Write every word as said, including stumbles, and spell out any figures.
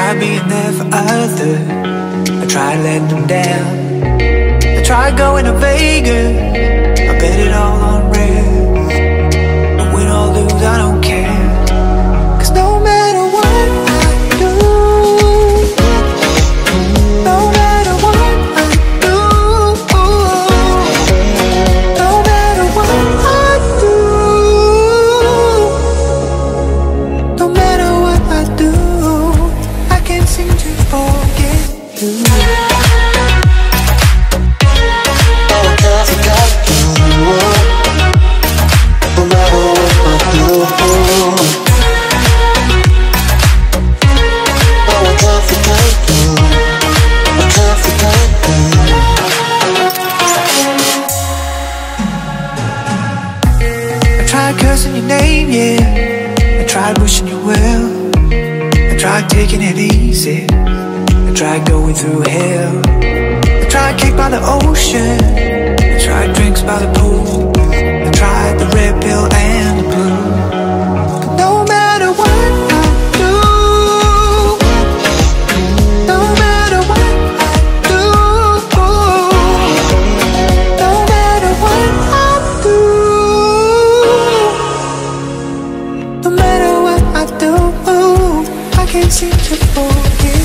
tried being there for others, I tried letting them down. I tried going to Vegas, I bet it all on red. But win or lose, I don't care. Cause no matter what I do, no matter what I do, no matter what I do, no matter what I do, I can't seem to forget you. Cursing your name, yeah. I tried wishing you well. I tried taking it easy. I tried going through hell. I tried cake by the ocean. I tried drinks by the pool. I tried the red pill and the blue. But no matter what I do, no matter what I do, no matter what I do, no matter what I do, I can't seem to forget.